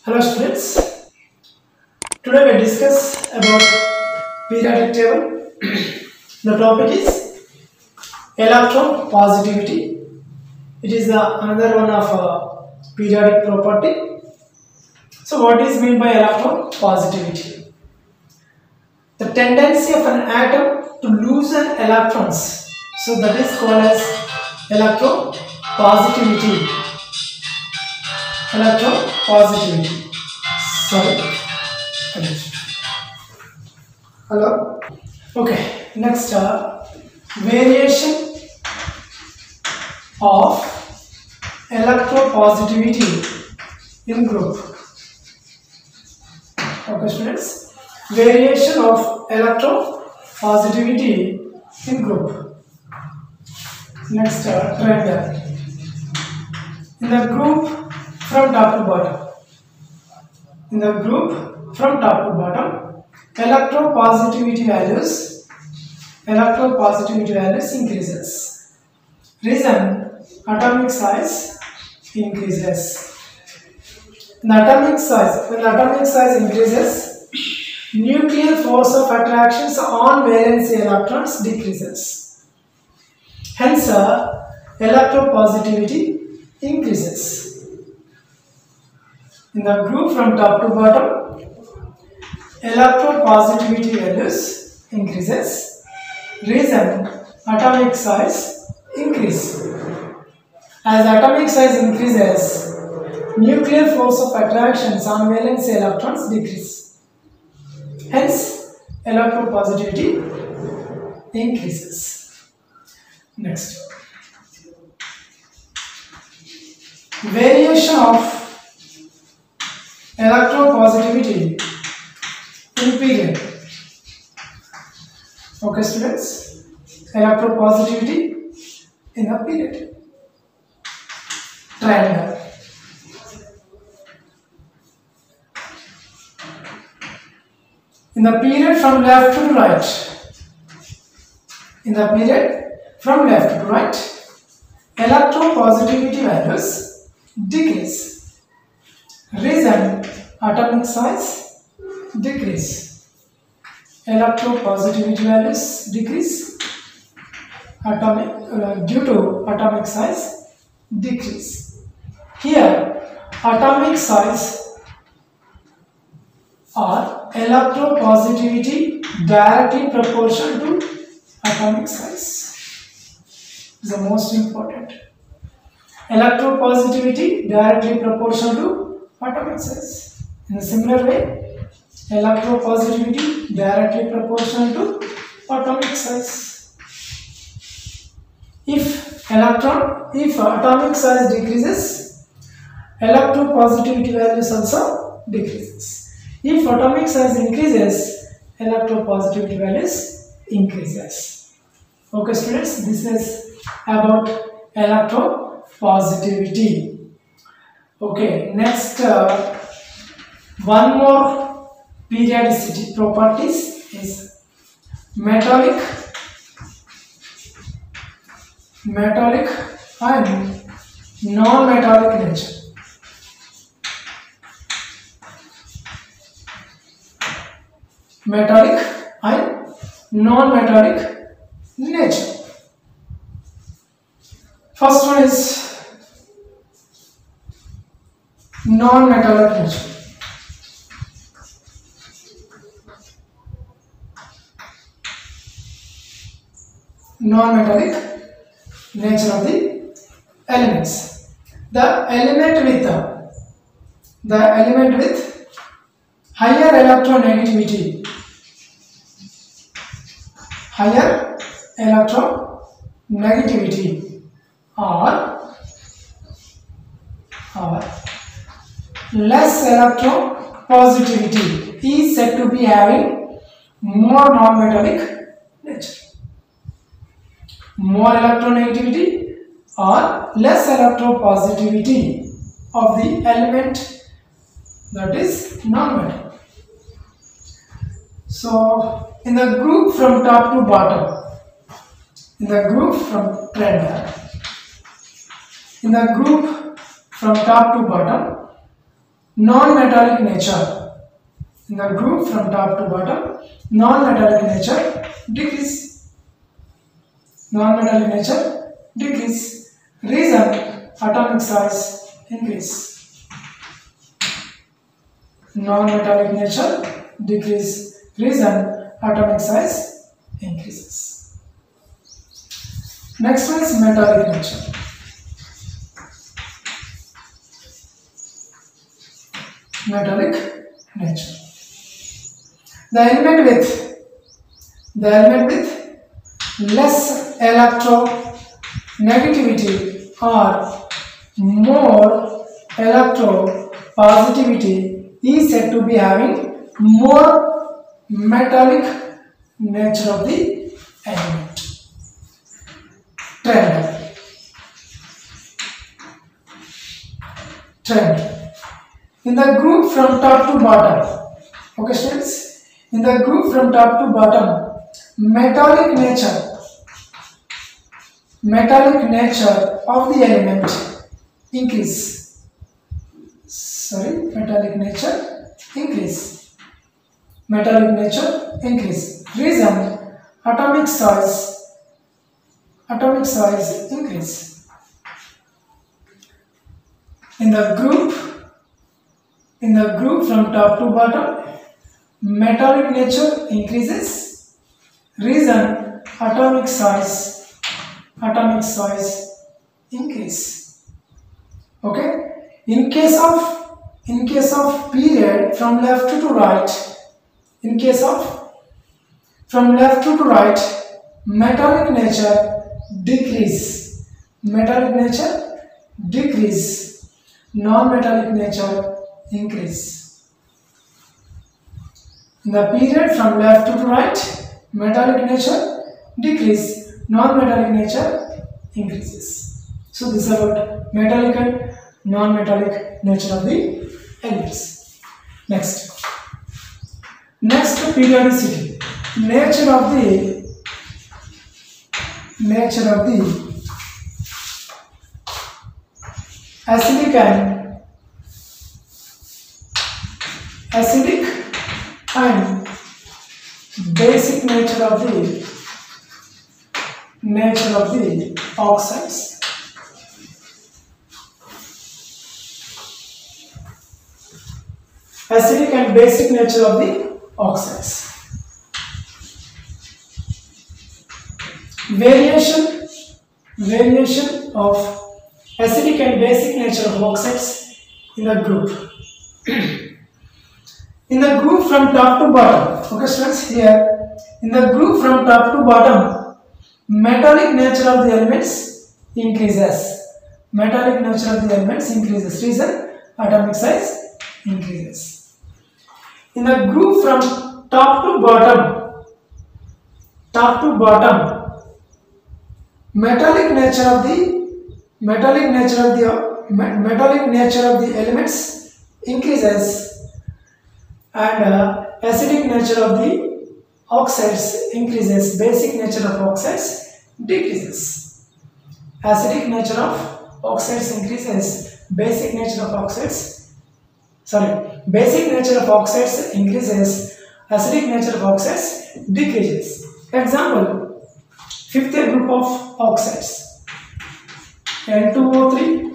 Hello students, today we discuss about periodic table. The topic is electron positivity. It is another one of periodic property. So what is meant by electron positivity? The tendency of an atom to loosen electrons. So that is called as electron positivity. Electron positivity. Sorry. Hello. Okay. Next, variation of electropositivity in group. Okay, students. Variation of electropositivity in group. Next, trend. In the group from top to bottom. In the group from top to bottom, electropositivity values increases. Reason: atomic size increases. When the atomic size increases, nuclear force of attractions on valency electrons decreases. Hence, electropositivity increases. In the group from top to bottom, electropositivity values increases. Reason: atomic size increase. As atomic size increases, nuclear force of attractions on valence electrons decrease. Hence, electropositivity increases. Next, variation of electropositivity in period. Okay, students, electropositivity in a period. Triangle. In the period from left to right. In the period from left to right, electropositivity values decrease. Reason: atomic size decrease. Electropositivity values decrease due to atomic size decrease. Here, atomic size or electropositivity directly proportional to atomic size is the most important. Electropositivity directly proportional to atomic size. In a similar way, electropositivity directly proportional to atomic size. If atomic size decreases, electropositivity values also decreases. If atomic size increases, electropositivity values increases. Okay, students, this is about electropositivity. Okay, next, one more periodicity properties is metallic and non-metallic nature. Metallic and non-metallic nature. First one is non-metallic nature. Non-metallic nature of the elements. The element with higher electronegativity or less electropositivity is said to be having more non-metallic nature. More electronegativity or less electropositivity of the element that is non-metallic. So, in the group from top to bottom, in the group from trend, in the group from top to bottom, non-metallic nature. In the group from top to bottom, non-metallic nature decrease. Non-metallic nature decrease. Reason, atomic size increase. Non-metallic nature decrease. Reason, atomic size increases. Next one is metallic nature. Metallic nature. The element with less electronegativity or more electropositivity is said to be having more metallic nature of the element. Trend. In the group from top to bottom, okay students, in the group from top to bottom, metallic nature of the element increase. Metallic nature increase. Reason, atomic size increase. In the group from top to bottom, metallic nature increases. Reason, atomic size increase. Okay. In case of period from left to right, metallic nature decrease. Non-metallic nature increase. In the period from left to right, metallic nature decrease, non-metallic nature increases. So this is about metallic and non-metallic nature of the elements. Next periodicity. Nature of the acidic and basic nature of the oxides. Acidic and basic nature of the oxides. Variation of acidic and basic nature of oxides in the group. In the group from top to bottom, okay students, here in the group from top to bottom, metallic nature of the elements increases. Reason, atomic size increases. In the group from top to bottom, metallic nature of the elements increases, and acidic nature of the oxides increases. Basic nature of oxides decreases. Acidic nature of oxides increases. Basic nature of oxides increases. Acidic nature of oxides decreases. Example, fifth group of oxides, N2O3,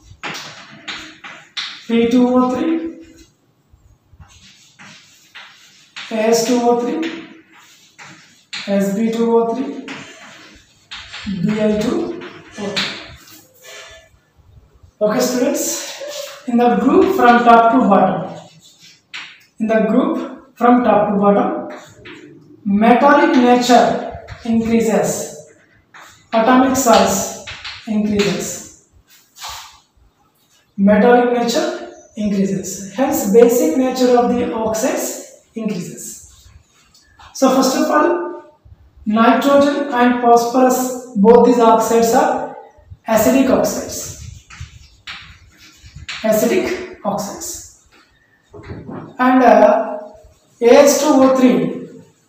P2O3, AS2O3, Sb2O3, Bi2O3. Okay students, in the group from top to bottom, metallic nature increases, atomic size increases. Metallic nature increases, hence basic nature of the oxides increases. So first of all, nitrogen and phosphorus, both these oxides are acidic oxides. And AS2O3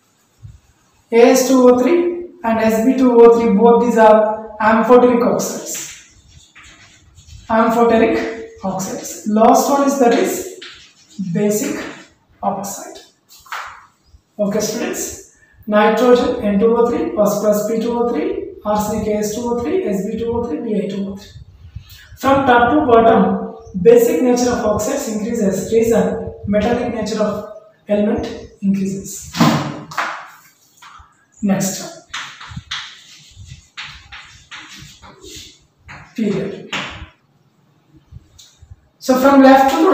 and Sb2O3, both these are amphoteric oxides. Last one is basic oxide. Okay students, nitrogen N2O3, phosphorus P2O3, arsenic As2O3, Sb2O3, Bi2O3. From top to bottom, basic nature of oxides increases, reason metallic nature of element increases. Next one. Period. So from left to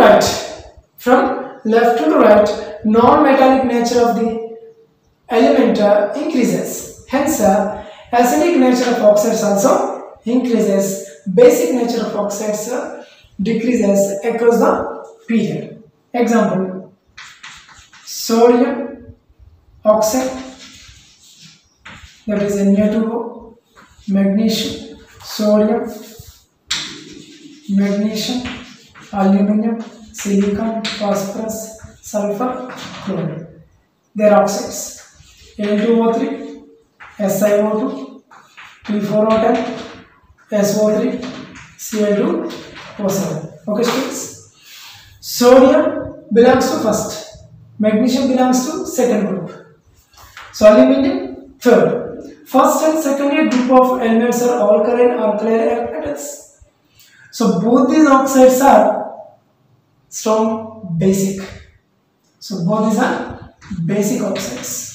the right, non-metallic nature of the element increases. Hence, acidic nature of oxides also increases. Basic nature of oxides decreases across the period. Example: sodium oxide, that is Na2O, magnesium, sodium, magnesium, aluminum, silicon, phosphorus, sulfur, chlorine. They are oxides. Al2O3, SiO2, P4O10, SO3, Cl2O7. Okay students. Sodium belongs to first. Magnesium belongs to second group. So aluminium third. First and second group of elements are alkaline or alkyl metals. So both these oxides are strong basic. So both these are basic oxides.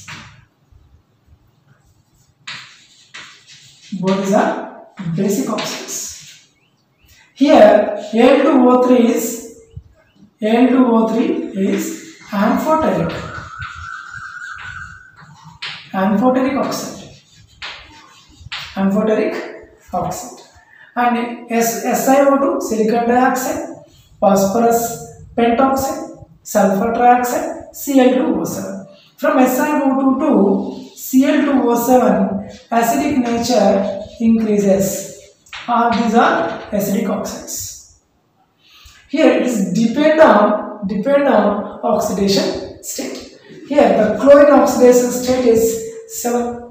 Both these are basic oxides. Here Al2O3 is amphoteric oxide. Amphoteric oxide. And SiO2, silicon dioxide, phosphorus pentoxide, sulfur trioxide, Cl2O7. From SiO2 to Cl2O7, acidic nature increases. These are acidic oxides. Here it is depend on oxidation state. Here the chlorine oxidation state is 7.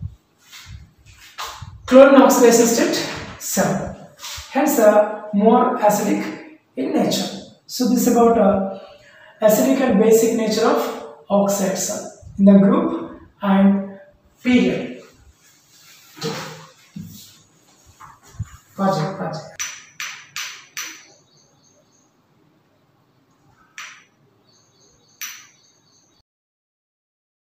Chlorine oxidation state 7. Hence more acidic in nature. So this is about acidic and basic nature of oxides in the group and period. Project.